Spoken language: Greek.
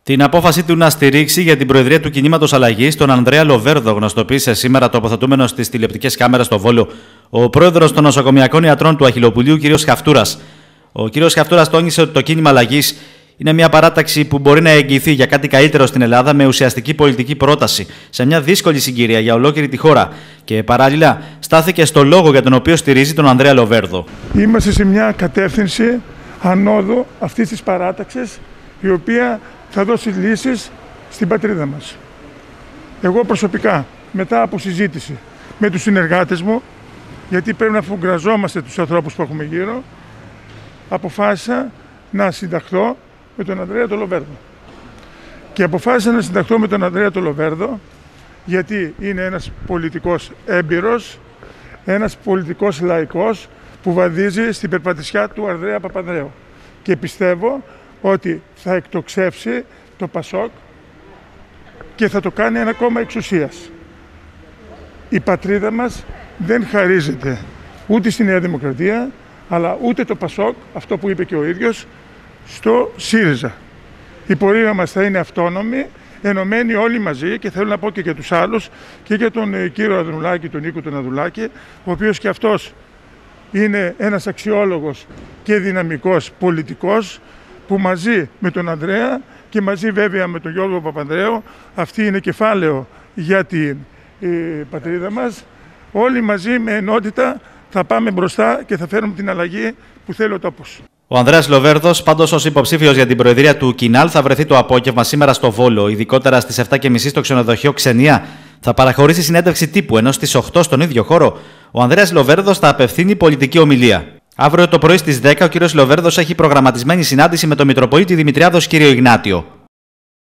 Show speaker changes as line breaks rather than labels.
Την απόφαση του να στηρίξει για την Προεδρία του Κινήματος Αλλαγής τον Ανδρέα Λοβέρδο γνωστοποίησε σήμερα τοποθετούμενος στις τηλεοπτικές κάμερες στο Βόλο ο πρόεδρος των νοσοκομιακών ιατρών του Αχιλλοπουλίου, κ. Χαφτούρας. Ο κ. Χαφτούρας τόνισε ότι το κίνημα Αλλαγής είναι μια παράταξη που μπορεί να εγγυηθεί για κάτι καλύτερο στην Ελλάδα με ουσιαστική πολιτική πρόταση σε μια δύσκολη συγκυρία για ολόκληρη τη χώρα και παράλληλα στάθηκε στο λόγο για τον οποίο στηρίζει τον Ανδρέα Λοβέρδο.
Είμαστε σε μια κατεύθυνση ανόδου αυτής της παράταξης, η οποία θα δώσει λύσεις στην πατρίδα μας. Εγώ προσωπικά, μετά από συζήτηση με τους συνεργάτες μου, γιατί πρέπει να φουγκραζόμαστε τους ανθρώπους που έχουμε γύρω, αποφάσισα να συνταχθώ με τον Ανδρέα τον Λοβέρδο. Και αποφάσισα να συνταχθώ με τον Ανδρέα τον Λοβέρδο γιατί είναι ένας πολιτικός έμπειρος, ένας πολιτικός λαϊκός που βαδίζει στην περπατησιά του Ανδρέα Παπανδρέου. Και πιστεύω ότι θα εκτοξεύσει το ΠΑΣΟΚ και θα το κάνει ένα κόμμα εξουσίας. Η πατρίδα μας δεν χαρίζεται ούτε στη Νέα Δημοκρατία, αλλά ούτε το ΠΑΣΟΚ, αυτό που είπε και ο ίδιος, στο ΣΥΡΙΖΑ. Η πορεία μας θα είναι αυτόνομη, ενωμένοι όλοι μαζί, και θέλω να πω και για τους άλλους, και για τον κύριο Ανδρουλάκη, τον Νίκο τον Ανδρουλάκη, ο οποίος και αυτός είναι ένας αξιόλογος και δυναμικός πολιτικός, που μαζί με τον Ανδρέα και μαζί βέβαια με τον Γιώργο Παπανδρέου, αυτή είναι κεφάλαιο για την πατρίδα μας, όλοι μαζί με ενότητα θα πάμε μπροστά και θα φέρουμε την αλλαγή που θέλει ο τόπος.
Ο Ανδρέας Λοβέρδος, πάντως ως υποψήφιος για την Προεδρία του Κινάλ, θα βρεθεί το απόγευμα σήμερα στο Βόλο, ειδικότερα στις 7:30 στο ξενοδοχείο Ξενία. Θα παραχωρήσει συνέντευξη τύπου, ενώ στις 8 στον ίδιο χώρο ο Ανδρέας Λοβέρδος θα απευθύνει πολιτική ομιλία. Αύριο το πρωί στις 10 ο κ. Λοβέρδος έχει προγραμματισμένη συνάντηση με τον Μητροπολίτη Δημητριάδος κ. Ιγνάτιο.